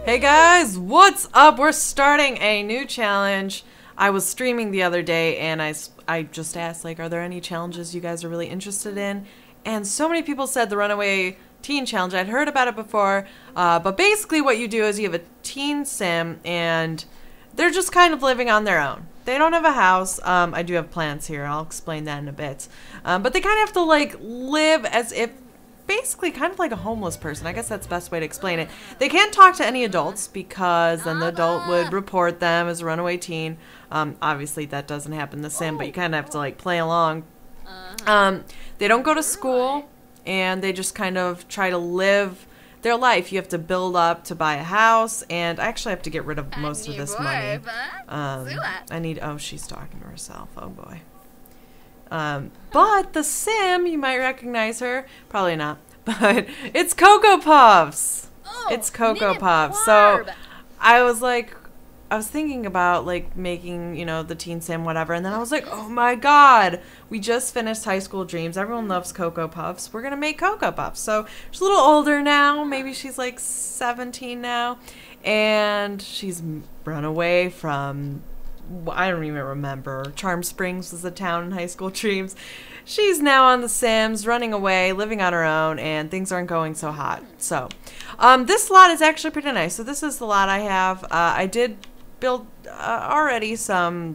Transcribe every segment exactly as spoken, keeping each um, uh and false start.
Hey guys, what's up? We're starting a new challenge. I was streaming the other day and I, I just asked, like, are there any challenges you guys are really interested in? And so many people said the Runaway Teen Challenge. I'd heard about it before, uh, but basically what you do is you have a teen sim and they're just kind of living on their own. They don't have a house. Um, I do have plants here. I'll explain that in a bit. Um, but they kind of have to, like, live as if basically kind of like a homeless person. I guess that's the best way to explain it. They can't talk to any adults because then the adult would report them as a runaway teen. Um, obviously that doesn't happen in the sim, but you kind of have to like play along. Um, they don't go to school and they just kind of try to live their life. You have to build up to buy a house, and I actually have to get rid of most of this money. Um, I need, oh, she's talking to herself. Oh boy. Um, but the sim, you might recognize her. Probably not. But it's Cocoa Puffs. Oh, it's Cocoa Puffs. So I was like, I was thinking about like making, you know, the teen sim, whatever. And then I was like, oh my God, we just finished High School Dreams. Everyone loves Cocoa Puffs. We're going to make Cocoa Puffs. So she's a little older now. Maybe she's like seventeen now. And she's run away from, I don't even remember. Charm Springs was the town in High School Dreams. She's now on The Sims, running away, living on her own, and things aren't going so hot. So, um, this lot is actually pretty nice. So this is the lot I have. Uh, I did build uh, already some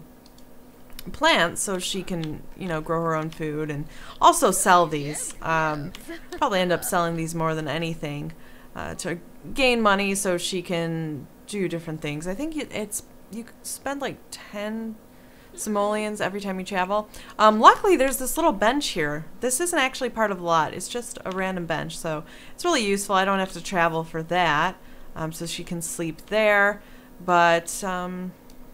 plants so she can, you know, grow her own food and also sell these. Um, probably end up selling these more than anything uh, to gain money so she can do different things. I think it's you spend like ten simoleons every time you travel. Um, luckily, there's this little bench here. This isn't actually part of the lot. It's just a random bench, so it's really useful. I don't have to travel for that, um, so she can sleep there. But, um,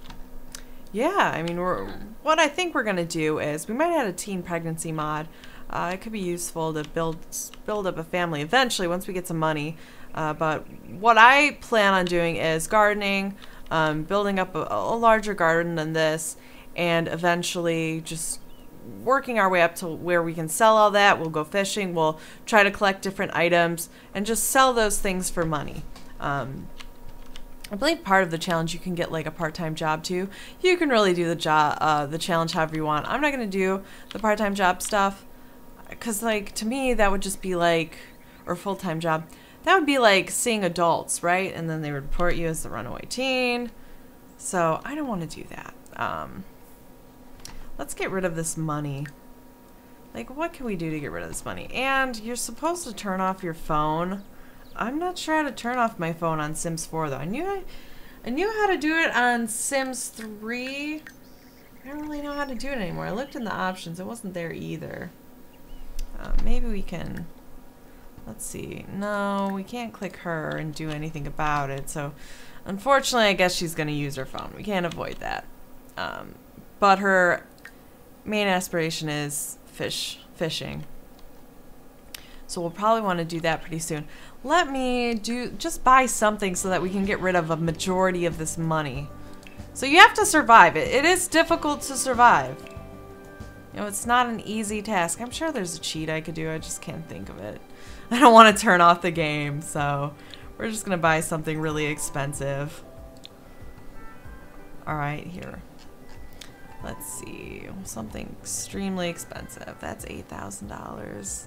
yeah, I mean, we're, what I think we're going to do is we might add a teen pregnancy mod. Uh, it could be useful to build, build up a family eventually once we get some money. Uh, but what I plan on doing is gardening, Um, building up a, a larger garden than this, and eventually just working our way up to where we can sell all that. We'll go fishing, we'll try to collect different items, and just sell those things for money. Um, I believe part of the challenge you can get like a part-time job too. You can really do the job, uh, the challenge however you want. I'm not going to do the part-time job stuff, because like to me that would just be like, or full-time job. That would be like seeing adults, right? And then they would report you as the runaway teen. So I don't want to do that. Um, let's get rid of this money. Like, what can we do to get rid of this money? And you're supposed to turn off your phone. I'm not sure how to turn off my phone on Sims four, though. I knew I, I knew how to do it on Sims three. I don't really know how to do it anymore. I looked in the options. It wasn't there either. Uh, maybe we can... Let's see. No, we can't click her and do anything about it. So, unfortunately, I guess she's going to use her phone. We can't avoid that. Um, but her main aspiration is fish, fishing. So we'll probably want to do that pretty soon. Let me do just buy something so that we can get rid of a majority of this money. So you have to survive. It, it is difficult to survive. You know, it's not an easy task. I'm sure there's a cheat I could do. I just can't think of it. I don't want to turn off the game, so we're just going to buy something really expensive. Alright, here. Let's see. Something extremely expensive. That's eight thousand dollars.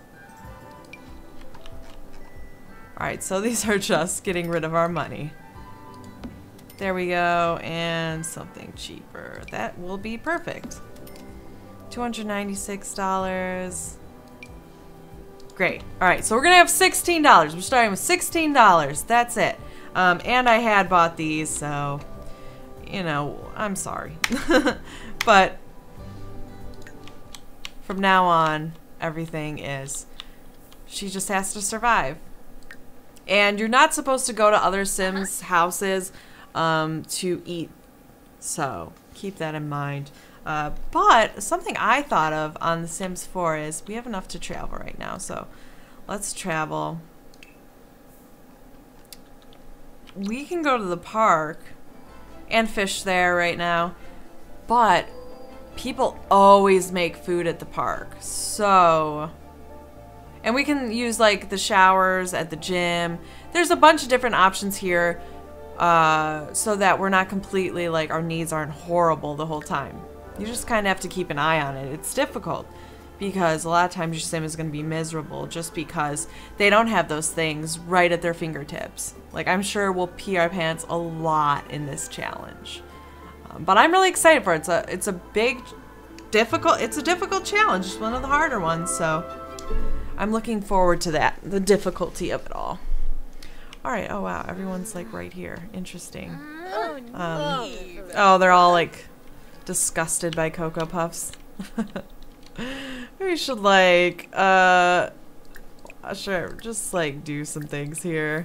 Alright, so these are just getting rid of our money. There we go. And something cheaper. That will be perfect. two hundred ninety-six dollars. Great. Alright, so we're going to have sixteen dollars. We're starting with sixteen dollars. That's it. Um, and I had bought these, so, you know, I'm sorry. But from now on, everything is, she just has to survive. And you're not supposed to go to other Sims houses um, to eat. So, keep that in mind. Uh, but something I thought of on The Sims four is we have enough to travel right now, so let's travel. We can go to the park and fish there right now, but people always make food at the park, so And we can use like the showers at the gym. There's a bunch of different options here. uh, so that we're not completely like our needs aren't horrible the whole time. You just kind of have to keep an eye on it. It's difficult because a lot of times your sim is going to be miserable just because they don't have those things right at their fingertips. Like, I'm sure we'll pee our pants a lot in this challenge. Um, but I'm really excited for it. It's a, it's a big, difficult, it's a difficult challenge. It's one of the harder ones, so I'm looking forward to that, the difficulty of it all. All right, oh wow, everyone's like right here. Interesting. Um, oh, they're all like disgusted by Cocoa Puffs. We should like, uh, sure, just like do some things here.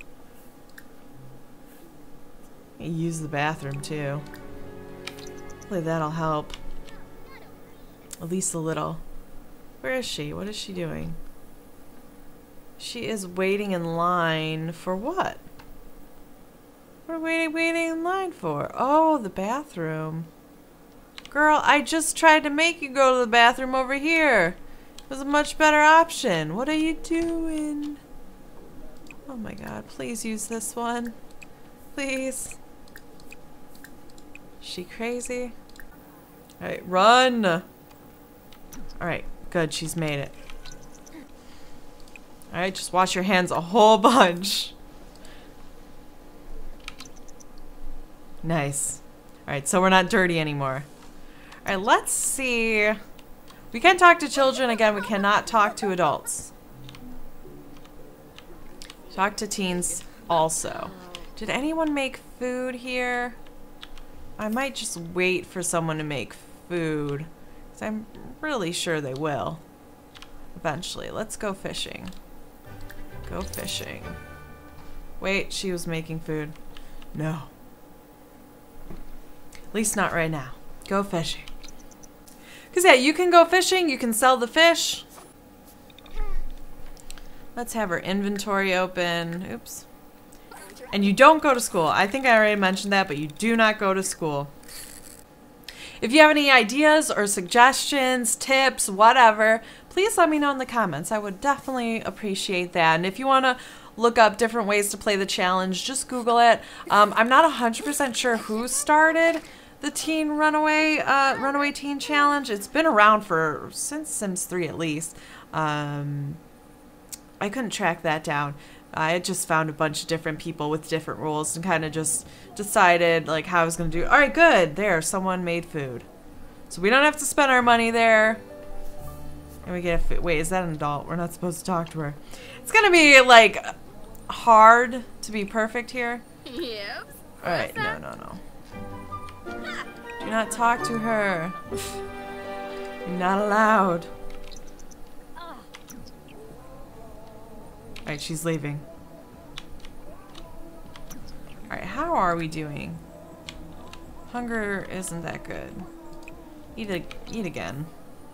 Use the bathroom too. Hopefully that'll help. At least a little. Where is she? What is she doing? She is waiting in line for what? What are we waiting, waiting in line for? Oh, the bathroom. Girl, I just tried to make you go to the bathroom over here. It was a much better option. What are you doing? Oh my god, please use this one. Please. Is she crazy? Alright, run! Alright, good, she's made it. Alright, just wash your hands a whole bunch. Nice. Alright, so we're not dirty anymore. Alright, let's see. We can talk to children. Again, we cannot talk to adults. Talk to teens also. Did anyone make food here? I might just wait for someone to make food, because I'm really sure they will. Eventually. Let's go fishing. Go fishing. Wait, she was making food. No. At least not right now. Go fishing. Because, yeah, you can go fishing. You can sell the fish. Let's have her inventory open. Oops. And you don't go to school. I think I already mentioned that, but you do not go to school. If you have any ideas or suggestions, tips, whatever, please let me know in the comments. I would definitely appreciate that. And if you want to look up different ways to play the challenge, just Google it. Um, I'm not one hundred percent sure who started the Teen Runaway, uh, Runaway Teen Challenge. It's been around for, since Sims three at least. Um, I couldn't track that down. I just found a bunch of different people with different rules and kind of just decided like how I was going to do. All right, good. There, someone made food. So we don't have to spend our money there. And we get a food. Wait, is that an adult? We're not supposed to talk to her. It's going to be like hard to be perfect here. Yep. All right, no, no, no. Do not talk to her. You're not allowed. Alright, she's leaving. Alright, how are we doing? Hunger isn't that good. Eat, a, eat again.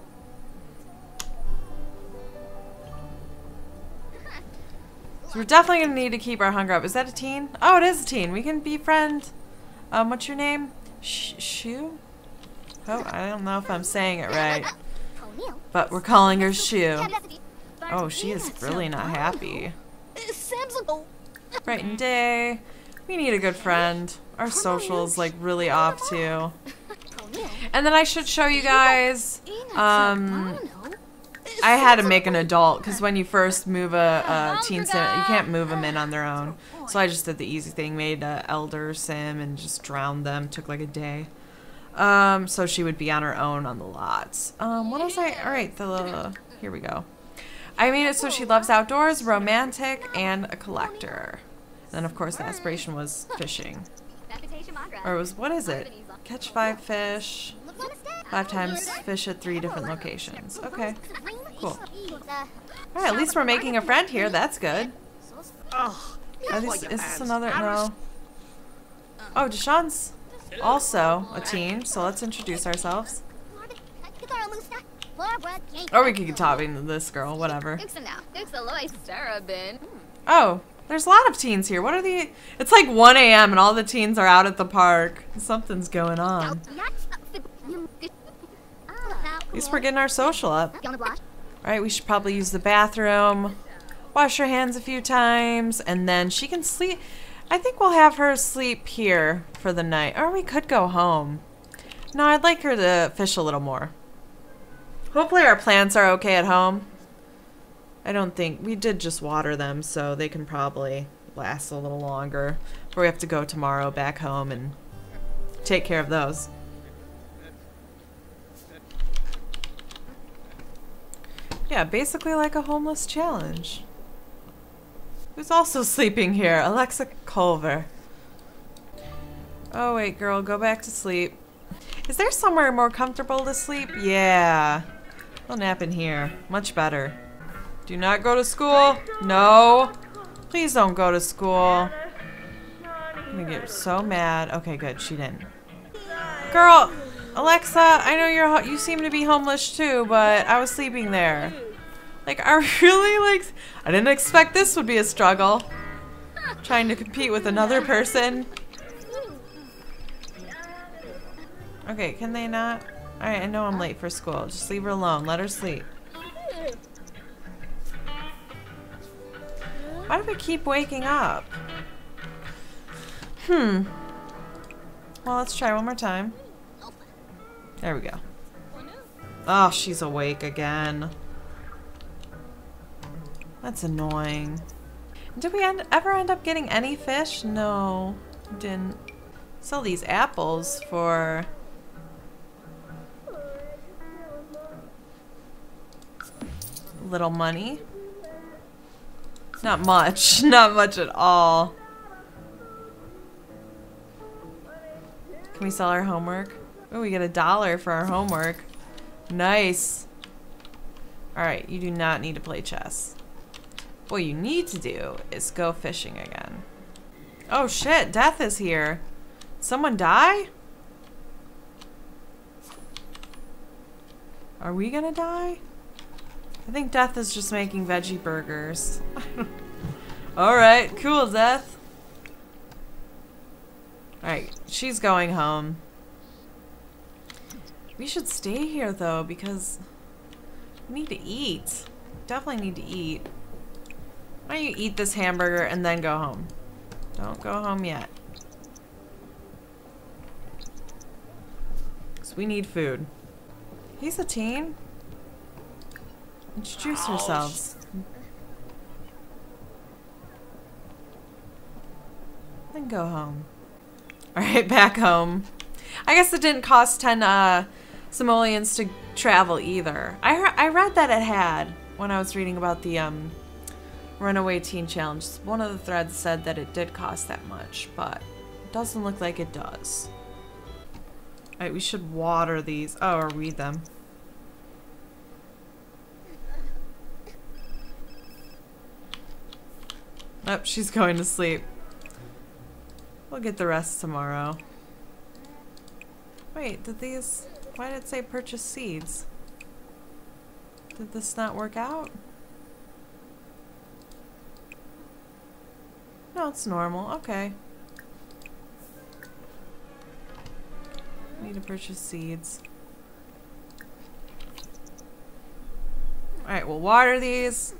So we're definitely going to need to keep our hunger up. Is that a teen? Oh, it is a teen. We can befriend. Um, what's your name? Sh Shu? Oh, I don't know if I'm saying it right. But we're calling her Shu. Oh, she is really not happy. Brighten day. We need a good friend. Our social's like really off too. And then I should show you guys. Um, I had to make an adult because when you first move a, a teen sim, you can't move them in on their own. So I just did the easy thing, made an elder sim and just drowned them. Took like a day. Um, so she would be on her own on the lots. Um, what was I? All right, the here we go. I made it so she loves outdoors, romantic, and a collector. And then, of course, the aspiration was fishing. Or it was, what is it? Catch five fish, five times fish at three different locations. Okay, cool. Alright, at least we're making a friend here. That's good. Are these, is this another? No. Oh, Deshawn's also a teen, so let's introduce ourselves. Or we could keep talking to this girl, whatever. Oh, there's a lot of teens here. What are the... It's like one A M and all the teens are out at the park. Something's going on. At least we're getting our social up. Alright, we should probably use the bathroom. Wash your hands a few times. And then she can sleep... I think we'll have her sleep here for the night. Or we could go home. No, I'd like her to fish a little more. Hopefully our plants are okay at home. I don't think... We did just water them, so they can probably last a little longer. Before we have to go tomorrow back home and take care of those. Yeah, basically like a homeless challenge. Who's also sleeping here? Alexa Culver. Oh wait, girl, go back to sleep. Is there somewhere more comfortable to sleep? Yeah. We'll nap in here. Much better. Do not go to school. No. Please don't go to school. I'm gonna get so mad. Okay, good. She didn't. Girl, Alexa, I know you're ho you seem to be homeless too, but I was sleeping there. Like, I really, like, I didn't expect this would be a struggle. Trying to compete with another person. Okay, can they not? Alright, I know I'm late for school. Just leave her alone. Let her sleep. Why do we keep waking up? Hmm. Well, let's try one more time. There we go. Oh, she's awake again. That's annoying. Did we end, ever end up getting any fish? No, didn't. Sell these apples for... little money. Not much. Not much at all. Can we sell our homework? Oh, we get a dollar for our homework. Nice. Alright, you do not need to play chess. What you need to do is go fishing again. Oh shit, Death is here. Someone die? Are we gonna die? I think Death is just making veggie burgers. Alright, cool, Death. Alright, she's going home. We should stay here though, because we need to eat. Definitely need to eat. Why don't you eat this hamburger and then go home? Don't go home yet. Because we need food. He's a teen. Introduce yourselves. Then go home. Alright, back home. I guess it didn't cost ten uh, simoleons to travel either. I, re I read that it had when I was reading about the um, Runaway Teen Challenge. One of the threads said that it did cost that much, but it doesn't look like it does. Alright, we should water these. Oh, or weed them. Oh, she's going to sleep. We'll get the rest tomorrow. Wait, did these... Why did it say purchase seeds? Did this not work out? No, it's normal. Okay. Need to purchase seeds. Alright, we'll water these.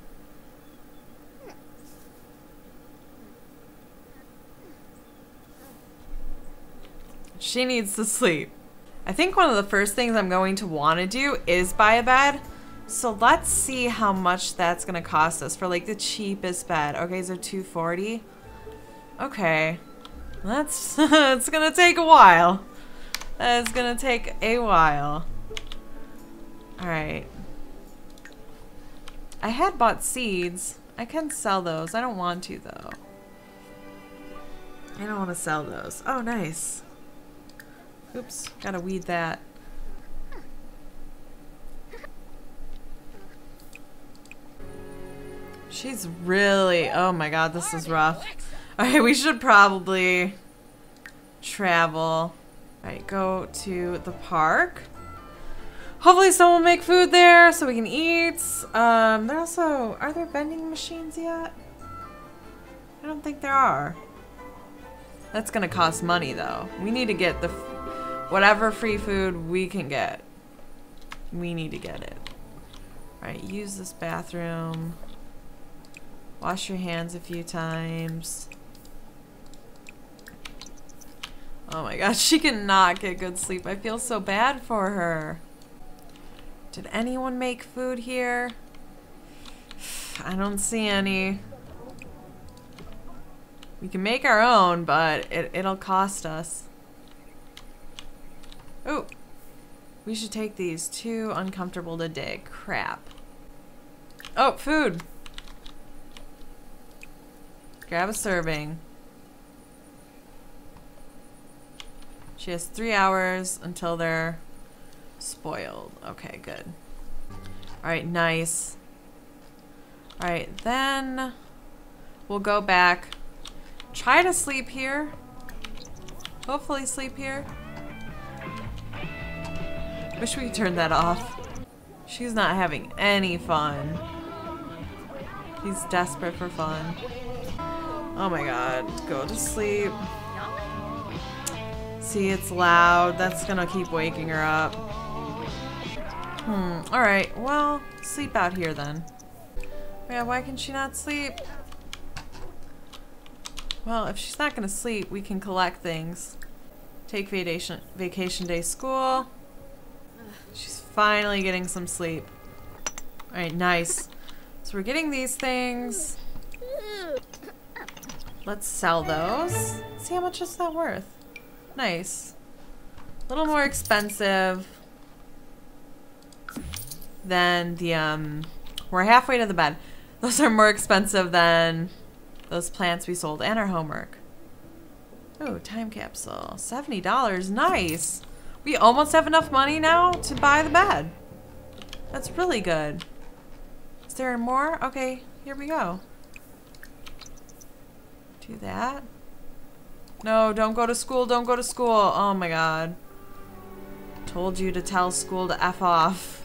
She needs to sleep. I think one of the first things I'm going to want to do is buy a bed. So let's see how much that's going to cost us for like the cheapest bed. Okay, so two forty. Okay. That's it's going to take a while. That's going to take a while. All right. I had bought seeds. I can sell those. I don't want to though. I don't want to sell those. Oh, nice. Oops, gotta weed that. She's really, oh my god, this is rough. Okay, we should probably travel. Alright, go to the park. Hopefully someone will make food there so we can eat. Um, there also, are there vending machines yet? I don't think there are. That's gonna cost money though. We need to get the whatever free food we can get. We need to get it. Alright, use this bathroom. Wash your hands a few times. Oh my gosh, she cannot get good sleep. I feel so bad for her. Did anyone make food here? I don't see any. We can make our own, but it, it'll cost us. Oh, we should take these. Too uncomfortable to dig. Crap. Oh, food. Grab a serving. She has three hours until they're spoiled. Okay, good. Alright, nice. Alright, then we'll go back. Try to sleep here. Hopefully sleep here. Wish we could turn that off. She's not having any fun. She's desperate for fun. Oh my god, go to sleep. See, it's loud. That's gonna keep waking her up. Hmm, alright, well, sleep out here then. Yeah, why can she not sleep? Well, if she's not gonna sleep, we can collect things. Take vacation vacation day school. She's finally getting some sleep. Alright, nice. So we're getting these things. Let's sell those. See how much is that worth? Nice. A little more expensive than the, um, we're halfway to the bed. Those are more expensive than those plants we sold and our homework. Oh, time capsule. seventy dollars. Nice. We almost have enough money now to buy the bed. That's really good. Is there more? Okay, here we go. Do that. No, don't go to school. Don't go to school. Oh my god. Told you to tell school to F off.